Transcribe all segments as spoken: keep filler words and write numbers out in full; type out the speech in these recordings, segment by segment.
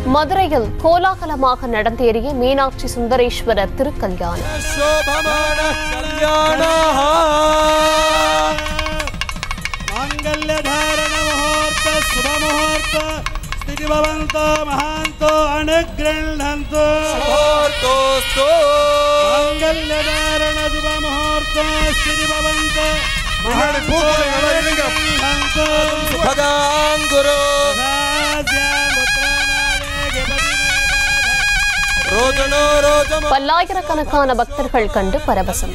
மதுரையில் கோலாகலமாக நடந்தேறிய மீனாட்சி சுந்தரேஸ்வரர் திருக்கல்யாணம். பல்லாயிரக்கணக்கான பக்தர்கள் கண்டு பரவசம்.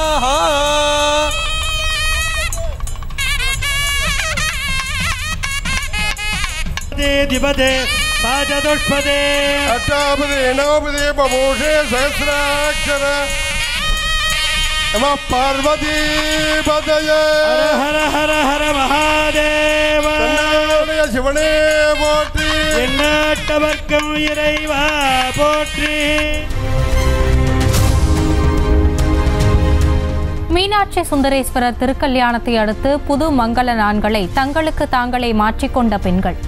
பார்வதி பதய ஹர ஹர ஹர மகாதேவ சிவனே போற்றி எண்ணாட்டவர்க்கம் இறைவா போற்றி. மீனாட்சி சுந்தரேஸ்வரர் திருக்கல்யாணத்தை அடுத்து புது மங்கள நான்களை தங்களுக்கு தாங்களே மாற்றிக்கொண்ட பெண்கள்.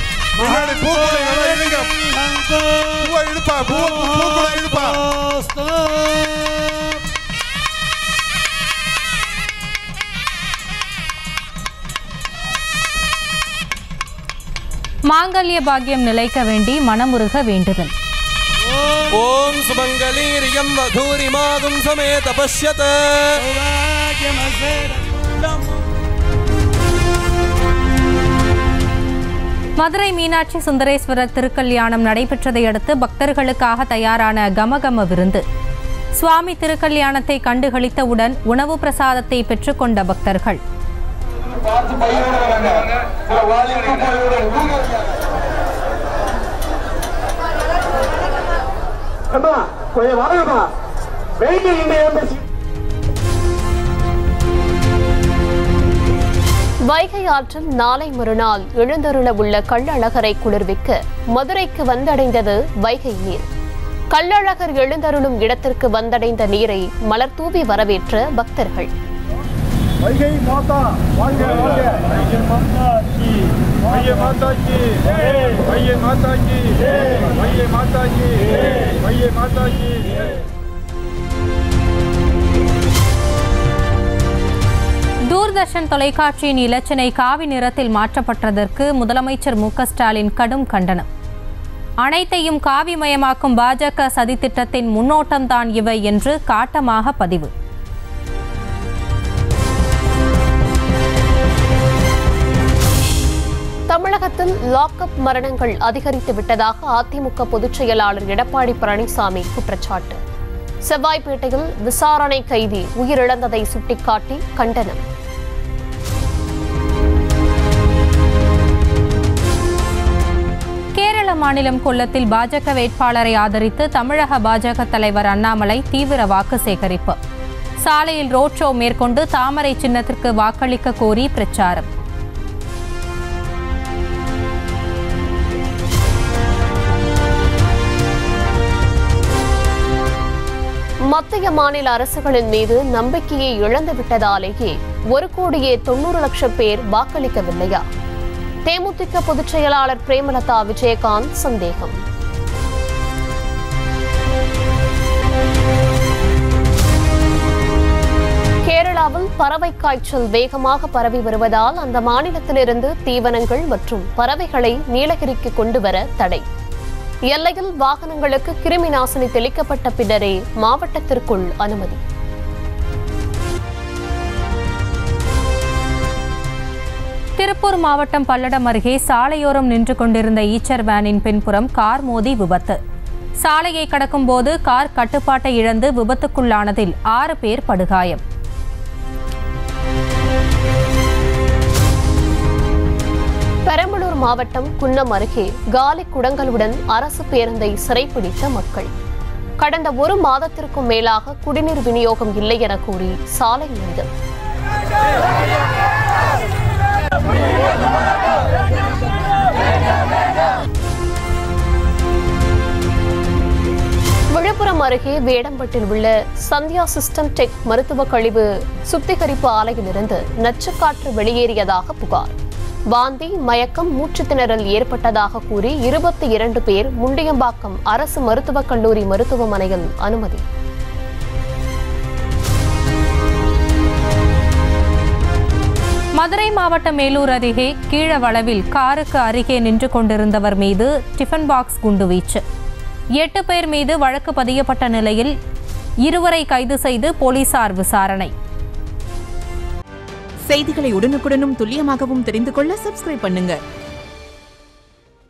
மாங்கல்ய பாக்கியம் நிலைக்க வேண்டி மனமுருக வேண்டுதல். ஓம் சுமங்கலீரியம் வதூரிமாகும் சமேத பஷ்யத. மதுரை மீனாட்சி சுந்தரேஸ்வரர் திருக்கல்யாணம் நடைபெற்றதை அடுத்து பக்தர்களுக்காக தயாரான கமகம விருந்து. சுவாமி திருக்கல்யாணத்தை கண்டுகளித்தவுடன் உணவு பிரசாதத்தை பெற்றுக்கொண்ட பக்தர்கள். வைகை ஆற்றில் நாளை மறுநாள் எழுந்தருள உள்ள கள்ளழகரை குளிர்விக்க மதுரைக்கு வந்தடைந்தது வைகை நீர். கள்ளழகர் எழுந்தருளும் இடத்திற்கு வந்தடைந்த நீரை மலர் தூவி வரவேற்ற பக்தர்கள். வைகை மாதா வாழ்க வாழ்க, வைகை மாதா கி, வைகை மாதா கி, வைகை மாதா கி, வைகை மாதா கி, வைகை மாதா கி. தூர்தர்ஷன் தொலைக்காட்சியின் இலச்சினை காவி நிறத்தில் மாற்றப்பட்டதற்கு முதலமைச்சர் மு க ஸ்டாலின் கடும் கண்டனம். அனைத்தையும் காவிமயமாக்கும் பாஜக சதித்திட்டத்தின் முன்னோட்டம்தான் இவை என்று காட்டமாக பதிவு. தமிழகத்தில் லாக்அப் மரணங்கள் அதிகரித்து விட்டதாக அதிமுக பொதுச் செயலாளர் எடப்பாடி பழனிசாமி குற்றச்சாட்டு. செவ்வாய்ப்பேட்டையில் விசாரணை கைதி உயிரிழந்ததை சுட்டிக்காட்டி கண்டனம். கேரள மாநிலம் கொல்லத்தில் பாஜக வேட்பாளரை ஆதரித்து தமிழக பாஜக தலைவர் அண்ணாமலை தீவிர வாக்கு சேகரிப்பு. சாலையில் ரோட் ஷோ மேற்கொண்டு தாமரை சின்னத்திற்கு வாக்களிக்க கோரி பிரச்சாரம். மத்திய மாநில அரசுகளின் மீது நம்பிக்கையை இழந்துவிட்டதாலேயே ஒரு கோடியே தொன்னூறு லட்சம் பேர் வாக்களிக்கவில்லையா? தேமுதிக பொதுச் செயலாளர் பிரேமலதா விஜயகாந்த் சந்தேகம். கேரளாவில் பறவை காய்ச்சல் வேகமாக பரவி வருவதால் அந்த மாநிலத்திலிருந்து தீவனங்கள் மற்றும் பறவைகளை நீலகிரிக்கு கொண்டு வர தடை. எல்லையில் வாகனங்களுக்கு கிருமி நாசினி தெளிக்கப்பட்ட பின்னரே மாவட்டத்திற்குள் அனுமதி. திருப்பூர் மாவட்டம் பல்லடம் அருகே சாலையோரம் நின்று கொண்டிருந்த ஈச்சர் வேனின் பின்புறம் கார் மோதி விபத்து. சாலையை கடக்கும் போது கார் கட்டுப்பாட்டை இழந்து விபத்துக்குள்ளானதில் ஆறு பேர் படுகாயம். பெரம்பலூர் மாவட்டம் குன்னம் அருகே காலி குடங்களுடன் அரசு பேருந்தை சிறைப்பிடித்த மக்கள். கடந்த ஒரு மாதத்திற்கும் மேலாக குடிநீர் விநியோகம் இல்லை என கூறி சாலை மறியல். விழுப்புரம் அருகே வேடம்பட்டில் உள்ள சந்தியா சிஸ்டம் டெக் மருத்துவ கழிவு சுத்திகரிப்பு ஆலையிலிருந்து நச்சுக்காற்று வெளியேறியதாக புகார். வாந்தி, மயக்கம், மூச்சுத் திணறல் ஏற்பட்டதாக கூறி இருபத்தி இரண்டு பேர் முண்டியம்பாக்கம் அரசு மருத்துவக் கல்லூரி மருத்துவமனையில் அனுமதி. மதுரை மாவட்டம் மேலூர் அருகே கீழவளவில் காருக்கு அருகே நின்று கொண்டிருந்தவர் மீது டிஃபன் பாக்ஸ் குண்டுவீச்சு. எட்டு பேர் மீது வழக்கு பதியப்பட்ட நிலையில் இருவரை கைது செய்து போலீசார் விசாரணை. செய்திகளை உடனுக்குடனும் துல்லியமாகவும் தெரிந்து கொள்ள சப்ஸ்கிரைப் பண்ணுங்க.